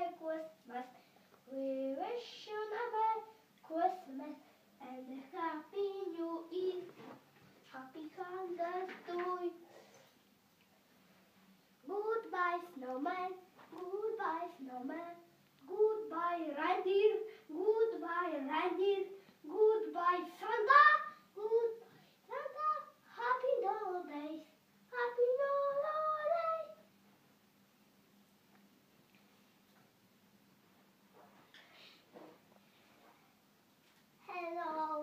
Merry Christmas. We wish you a Merry Christmas and a Happy New Year. Happy holidays to you. Goodbye, snowman. Goodbye, snowman. Goodbye, reindeer. Goodbye, reindeer. Goodbye, Santa. Goodbye, Santa. Happy holidays. Happy holidays. Hello.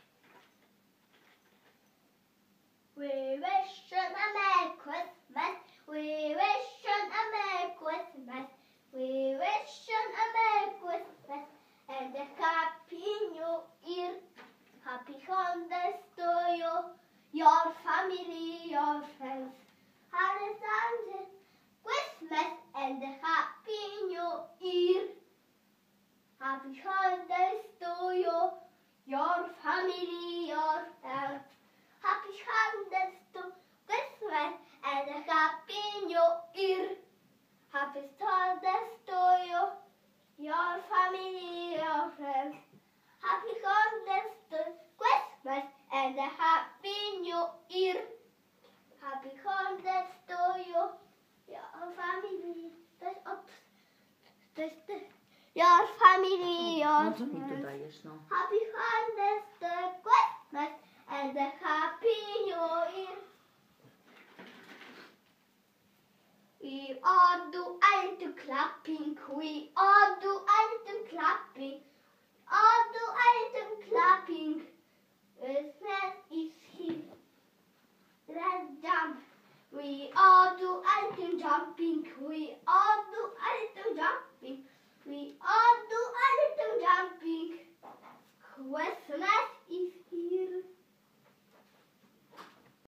We wish you a Merry Christmas. We wish you a Merry Christmas. We wish you a Merry Christmas and a Happy New Year. Happy holidays to you, your family, your friends. Happy Christmas and a Happy New Year. Happy holidays to you, your family, your friends. Happy holidays to Christmas and a Happy New Year. Happy holidays to you, your family, your friends. Happy holidays to Christmas and a Happy New Year. Happy holidays to you, your family, your family, your No co mi tu friends. dajesz, no? Happy holidays to Christmas and a Happy New Year. We all do a little clapping. We all do a little clapping. All do a little clapping. Christmas is here. Let's jump. We all do a little jumping. We all do a little jumping. We all do a little jumping. Christmas